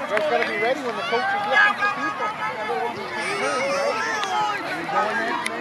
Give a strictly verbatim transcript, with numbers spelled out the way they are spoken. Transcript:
guys got to be ready when the coach is looking for people. Everyone's right? Are you going there?